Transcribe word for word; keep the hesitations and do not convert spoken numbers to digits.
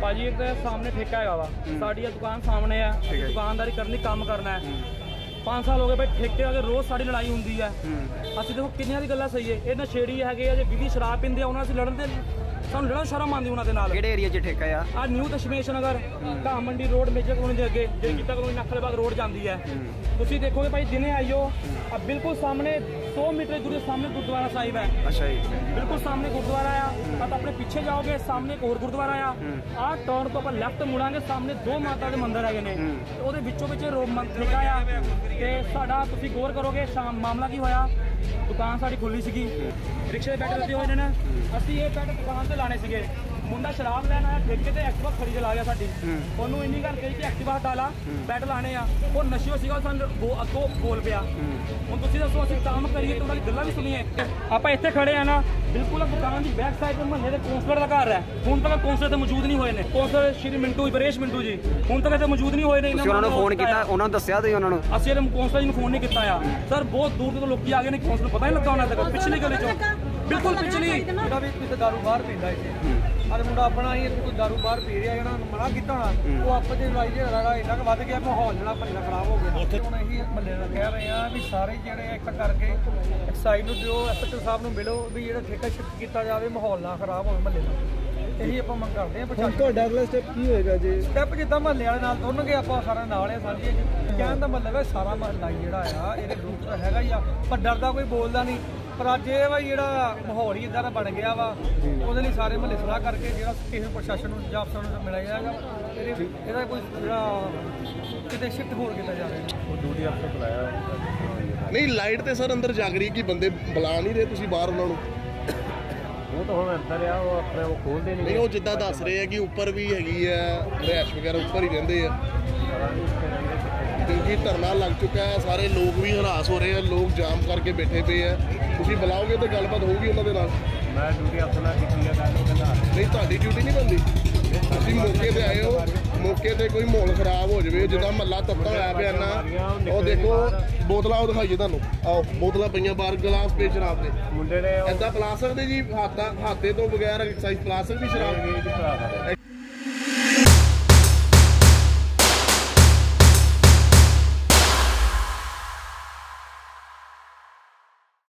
भाजी एक सामने ठेका है वा साड़ी दुकान सामने है, दुकानदारी करनी काम करना है। पाँच साल हो गए भाई ठेके अगर रोज़ साड़ी लड़ाई होंगी है। असं देखो किन्नियां दी गल्लां सही है, ये नशेड़ी है जे बीवी शराब पींदे उन्हां से लड़न दे सानू लड़न शर्म आंदी उन्हां दे नाल। किहड़े एरिया च ठेका आ? आ new Dashmesh Nagar Ghah Mandi road major colony दे अगे जे गीता कॉलोनी नखल बाग रोड जांदी है। तुसीं देखोगे भाई दिने आइयो अब बिल्कुल सामने सौ मीटर दूरी सामने गुरुद्वारा साहिब है। अच्छा जी, बिल्कुल सामने गुरुद्वारा आ। अब अपने पीछे जाओगे सामने एक और गुरुद्वारा आ। आ टर्न तो अपन लैफ्ट मुड़ांगे सामने दो माता दे मंदिर हैगे ने, ओहदे विचों विच रोड ठेका आ। ते साडा तुसीं गौर करोगे शाम मामला की होया, दुकान साडी खुली सीगी, रिक्शे बैठे लगे हुए ने, असीं ये बैठ दुकान ते लाने सीगे। मुंडा शराब लैन आया ठेके ते एक्टिवा खड़ी चला गया साडी, ओनू इन्नी गल कही कि एक्टिवा हटा ला बैठ लाने आ, वो नशे सीगा सन अगों बोल पिया। हुण तुसीं दसो असीं काम करिए ते उन्हां दी गल्लां भी सुणीए। आपां इत्थे खड़े आ ना, बिल्कुल दुकान दी बैक साइड ते महल्ले दे कौंसलर दा घर है। हुण तक कौंसलर ते मौजूद नहीं होए ने, कौंसलर श्री मिंटू बरेश मिंटू जी हुण तक इत्थे मौजूद नहीं होए ने। उन्हां नूं फोन कीता, उन्हां नूं दस्सिया तुसीं उन्हां नूं? असीं कौंसलर जी नूं फोन नहीं कीता आ सर, बहुत दूर तो लोग आ गए ने, कौंसलर पता नहीं लगा उन्हां तक पिछली गली चों बिल्कुल पिछली मुंडा भी किसी दारू बाहर पींदा इत्थे अरे मुंडा अपना ही कोई दारू बाहर पी रहा है मना किया होना वो आपस में लड़ाई झगड़ा इन्ना क वध गया, माहौल जो मह्ला खराब हो गया। हम यही मह्ले का कह रहे हैं भी सारे जोड़े एक करके एक्साइज को दिओ, एस एच ओ साहब को मिलो भी जो ठेका शिफ्ट किया जाए, माहौल ना खराब हो मह्ले का। यही आप मंग करते हैं। प्रशासन अगला स्टैप की होएगा जी? स्टैप जिद्दां मह्ले वाले नाल तुरनगे आपां सारे नाल है सांझे कहण दा मतलब है सारा मह्ला जिहड़ा आ इहदे ग्रुप दा हैगा ही आ, पर डरदा कोई बोलदा नहीं। पर अज ये भाई जो माहौल ही इदा का बन गया वा, वो सारे महल्ले सलाह करके जो किसी प्रशासन या अफसर मिलाया जाएगा, ਇਹਦਾ ਕੋਈ ਜਿਹੜਾ ਕਿਤੇ ਸ਼ਿਫਟ ਹੋਰ ਕੀਤਾ ਜਾ ਰਿਹਾ ਉਹ ਡਿਊਟੀ ਅਫਸਰ ਬੁਲਾਇਆ ਨਹੀਂ। ਲਾਈਟ ਤੇ ਸਰ ਅੰਦਰ ਜਾਗ ਰਹੀ ਕਿ ਬੰਦੇ ਬੁਲਾ ਨਹੀਂ ਰਹੇ ਤੁਸੀਂ ਬਾਹਰ ਉਹਨਾਂ ਨੂੰ? ਉਹ ਤਾਂ ਹੁਣ ਅੰਦਰ ਆ, ਉਹ ਆਪਣੇ ਉਹ ਖੋਲਦੇ ਨਹੀਂ। ਨਹੀਂ ਉਹ ਜਿੱਦਾਂ ਦੱਸ ਰਹੇ ਆ ਕਿ ਉੱਪਰ ਵੀ ਹੈਗੀ ਆ ਰਿਹਾਇਸ਼ ਵਗੈਰਾ, ਉੱਪਰ ਹੀ ਰਹਿੰਦੇ ਆ क्योंकि धरना लग चुका है, सारे लोग भी हरास हो रहे हैं, लोग जाम करके बैठे पे है। तुम बुलाओगे तो गलबात होगी उन्होंने नाल? मैं ड्यूटी अपना नहीं तुहाडी ड्यूटी नहीं बनती, तुसीं मौके ते आए हो, मौके ते कोई माहौल खराब हो जाए जिदा महला तत्ता होया पिया ना, वो देखो बोतलां दिखाइए तुहानूं, आओ बोतलां पईयां बाहर गिलास पे शराब दे मुंडे ने इदां पिला सकदे जी? हाथ हाथे तो बगैर एक्साइज पिला सकदी शराब?